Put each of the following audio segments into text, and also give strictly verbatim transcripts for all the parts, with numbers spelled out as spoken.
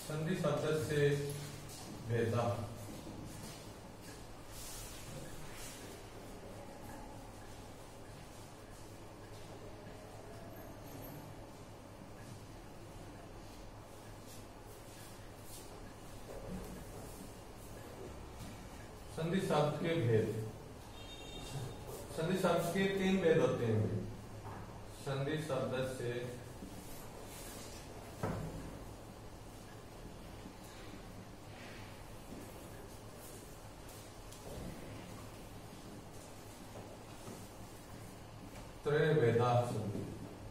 संधि शब्द से भेदा। संधि शब्द के भेद। संधि शब्द के तीन भेद होते हैं। संधि शब्द से त्रयभेदा संधि।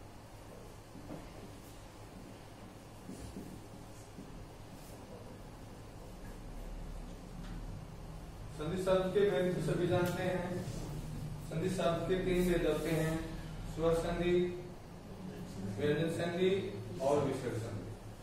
संधि शब्द के भेद तो सभी जानते हैं। संधि शब्द के तीन भेद होते हैं, स्वर संधि, व्यंजन संधि और विसर्ग संधि।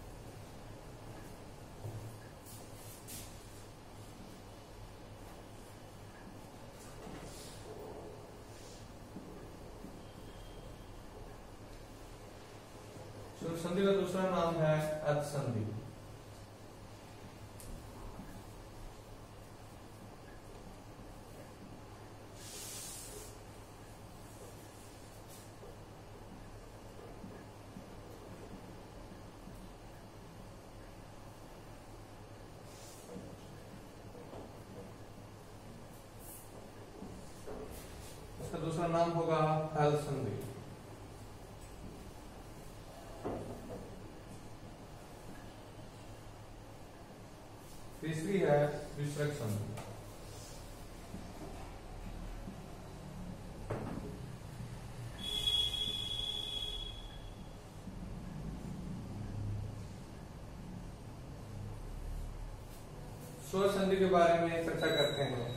स्वर संधि का दूसरा नाम है अर्थ संधि। इसका दूसरा नाम होगा हल संधि। तीसरी है विसर्ग संधि। स्वर संधि के बारे में चर्चा करते हैं।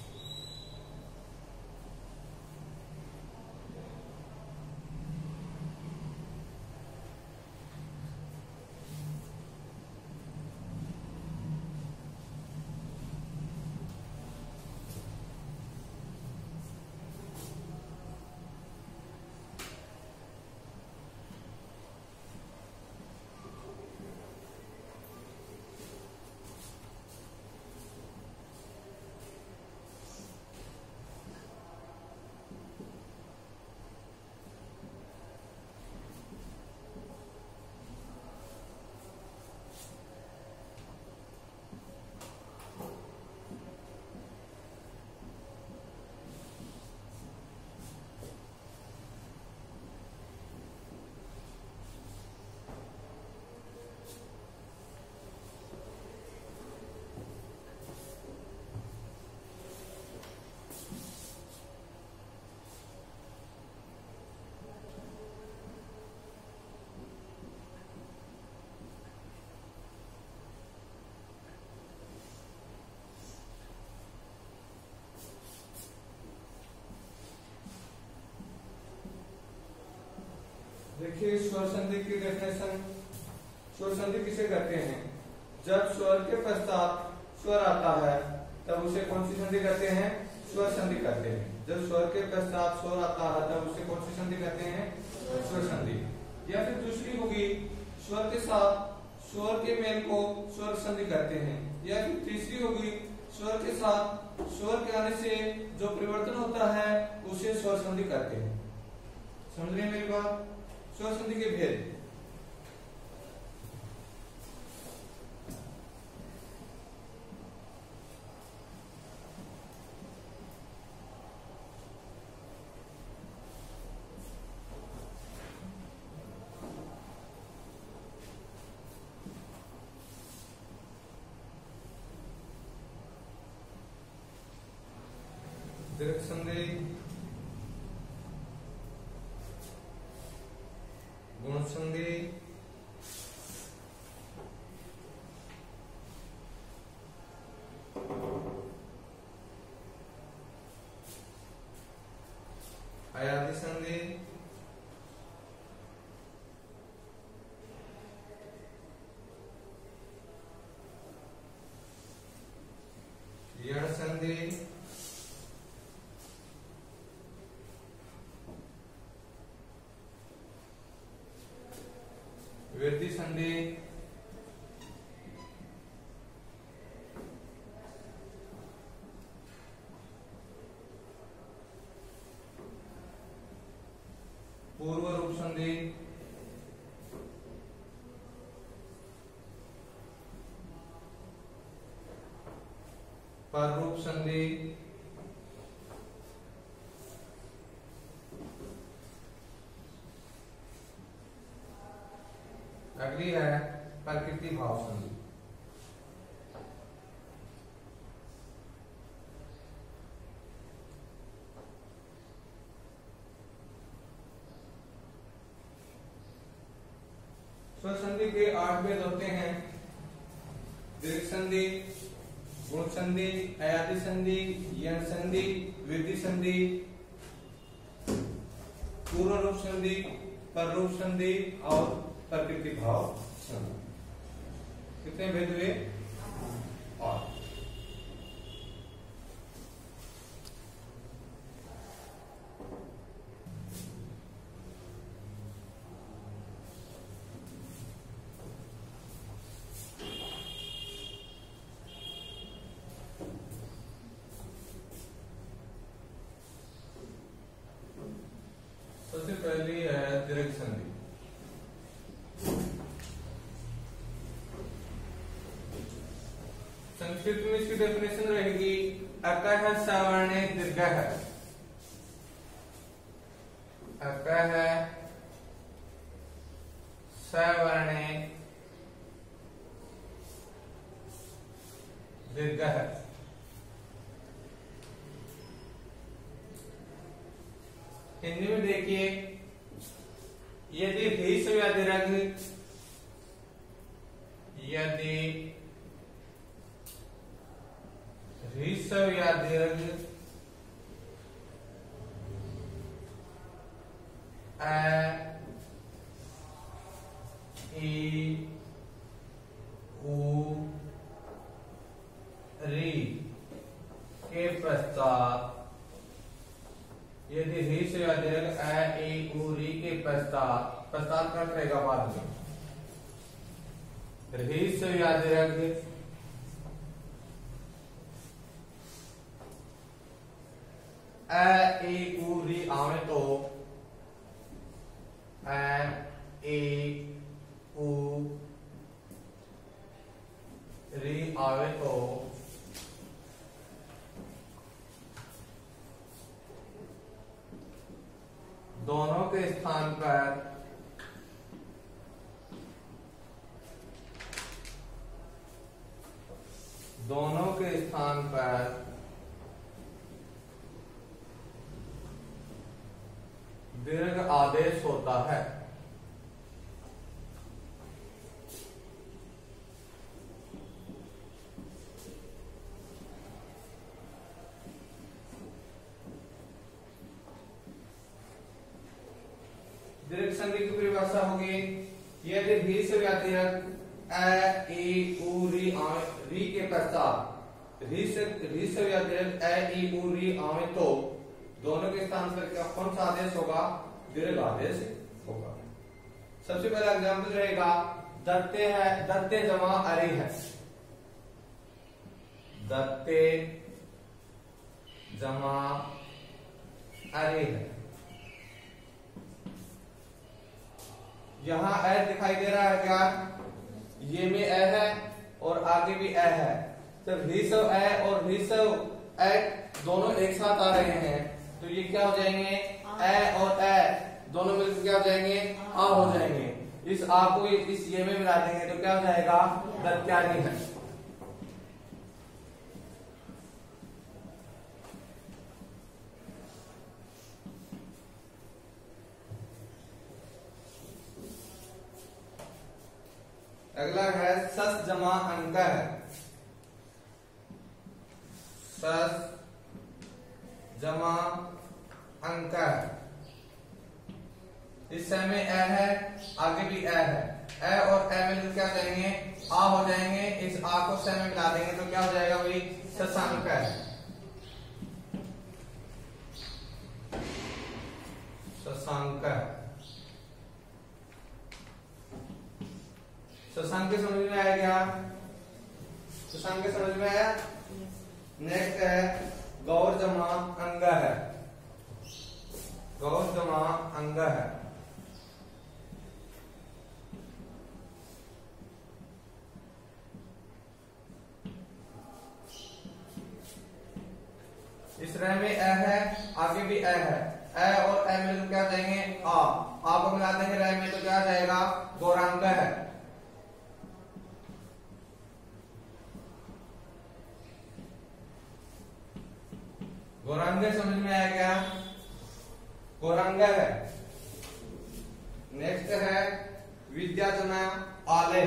देखिए स्वर संधि की डेफिनेशन। स्वर संधि किसे कहते हैं? जब स्वर के पश्चात स्वर आता है तब उसे कौन सी संधि कहते हैं? स्वर संधि कहते हैं। जब स्वर के पश्चात स्वर आता है तब उसे कौन सी संधि कहते हैं? स्वर संधि। या फिर दूसरी होगी, स्वर के साथ स्वर के मेल को स्वर संधि कहते हैं। या फिर तीसरी होगी, स्वर के साथ स्वर के आने से जो परिवर्तन होता है उसे स्वर संधि कहते हैं। समझ रहे हैं मेरी बात? स्वर संधि के भेद। दीर्घ संधि, गुण संधि, अयादि संधि, यण संधि, वृद्धि संधि, पररूप संधि अगली है प्रकृति भाव संधि। स्वर संधि के आठ भेद होते हैं। दीर्घ संधि, गुण संधि, अयादि संधि, यन संधि, वृद्धि संधि, पूर्ण रूप संधि, पररूप संधि और प्रकृति भाव संधि। कितने भेद हुए? आठ। सबसे पहली है दीर्घ संधि। संस्कृत में इसकी डेफिनेशन रहेगी अकह सवर्णे दीर्घः। अकह सवर्णे दीर्घः। हिंदी में देखिए, यदि ह्रस्व या दीर्घ यदि ह्रस्व या दीर्घ अ ई उ री के पश्चात, यदि ह्रस्व या दीर्घ अ ई उ री के पश्चात, पश्चात का रहेगा बाद में, ह्रस्व या दीर्घ अ ई उ री आवे तो अ ई उ री आवे तो दोनों के स्थान पर दोनों के स्थान पर दीर्घ आदेश होता है। दीर्घ संधि की परिभाषा होगी, यदि ह्रस्व या दीर्घ अ ई उ री री के पश्चात ह्रस्व या दीर्घ अ ई उ री आवे तो दोनों के स्थान पर क्या कौन सा आदेश होगा? दीर्घ आदेश होगा। सबसे पहला एग्जाम्पल रहेगा दत्ते है, दत्ते जमा अरे है। दत्ते जमा अरे है। यहां अ दिखाई दे रहा है क्या? ये में अ है और आगे भी अ है। जब ह्रस्व अ और ह्रस्व अ दोनों एक साथ आ रहे हैं तो ये क्या हो जाएंगे? अ और अ दोनों मिलकर क्या हो जाएंगे? आ हो जाएंगे। इस आ को इस ये में मिला देंगे तो क्या हो जाएगा? दत्यारी है। अगला है सस जमा अंक है। सस जमा अंक है। इस समय अ है, आगे भी अ है। अ और अ मिलकर क्या जाएंगे? आ हो जाएंगे। इस आ को स में मिला देंगे तो क्या हो जाएगा भाई? शशांक है। शशांक शशांक समझ में आया क्या? शशांक समझ में आया? नेक्स्ट है गौर जमा अंग है। गौर जमा अंग है। रे में ए है, आगे भी ए है, ए और ए में तो क्या देंगे आ, आ को मिला देंगे रे में तो क्या जाएगा गौरांग है। गौरांग समझ में आया क्या? गौरांग है। नेक्स्ट है विद्या जमा आले।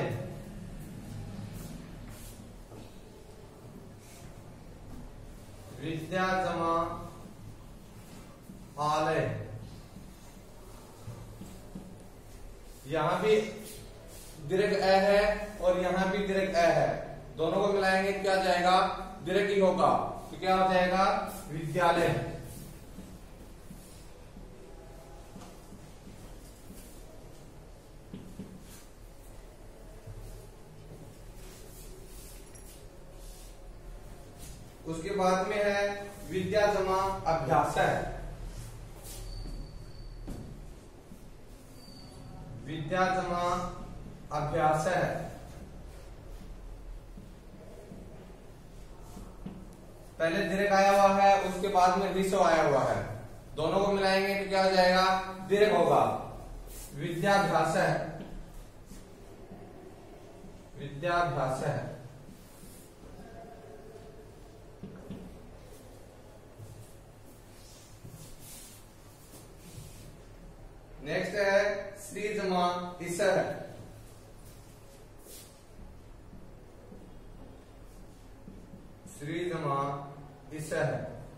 विद्या जमा आले, यहां भी दीर्घ ए है और यहां भी दीर्घ ए है, दोनों को मिलाएंगे क्या जाएगा दीर्घ ई होगा, तो क्या हो जाएगा विद्यालय। उसके बाद में है विद्या जमा अभ्यास है। विद्या जमा अभ्यास है, पहले दीर्घ आया हुआ है उसके बाद में विश्व आया हुआ है, दोनों को मिलाएंगे तो क्या हो जाएगा दीर्घ होगा विद्याभ्यास है। विद्याभ्यास है। नेक्स्ट है श्री जमा इस है। श्री जमा इस है,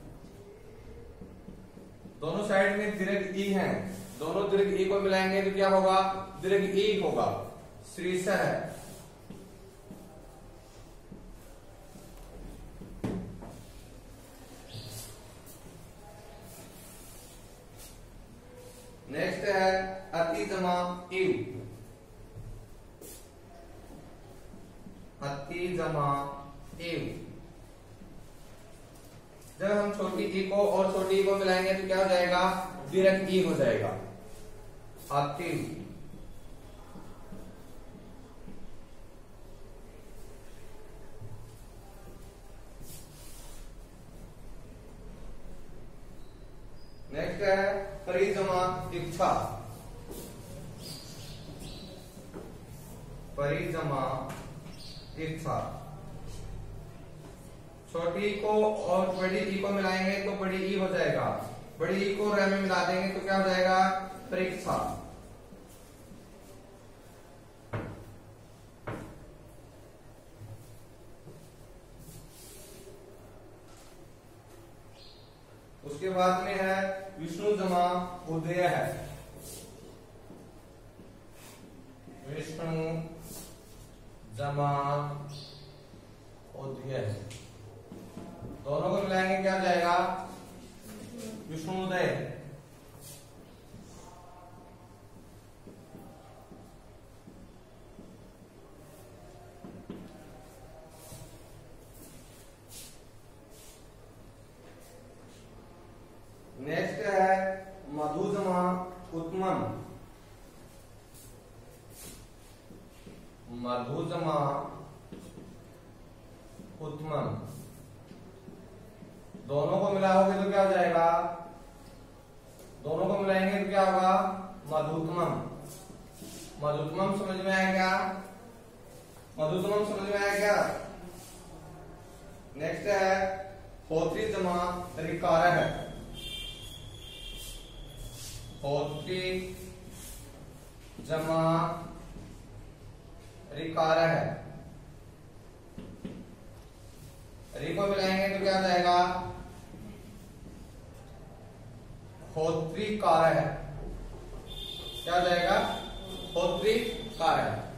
दोनों साइड में दीर्घ ई है, दोनों दीर्घ ई को मिलाएंगे तो क्या होगा दीर्घ ई होगा श्री स है। नेक्स्ट है अति जमा इव। अति जमा इव, जब हम छोटी ई को और छोटी ई को मिलाएंगे तो क्या हो जाएगा दीर्घ ई हो जाएगा अति। नेक्स्ट है परिजमा इच्छा। परिजमा इच्छा, छोटी को और बड़ी ई को मिलाएंगे तो बड़ी ई हो जाएगा, बड़ी ई को रे में मिला देंगे तो क्या हो जाएगा परीक्षा। उसके बाद में है विष्णु जमा उदय है। विष्णु जमा उदय, दोनों को मिलाएंगे क्या जाएगा विष्णुदय। नेक्स्ट है मधुजमा उत्तमम। मधुजमा उत्तमम, दोनों को मिलाओगे तो क्या हो जाएगा, दोनों को मिलाएंगे तो क्या होगा मधुत्तमम। मधुत्तमम समझ में आया क्या? मधुत्तमम समझ में आया क्या? नेक्स्ट है होत्री जमा रिकार है। होत्री जमा रिकार है, री को मिलाएंगे तो क्या हो जाएगा होत्री कार है। क्या हो जाएगा होत्री कार है।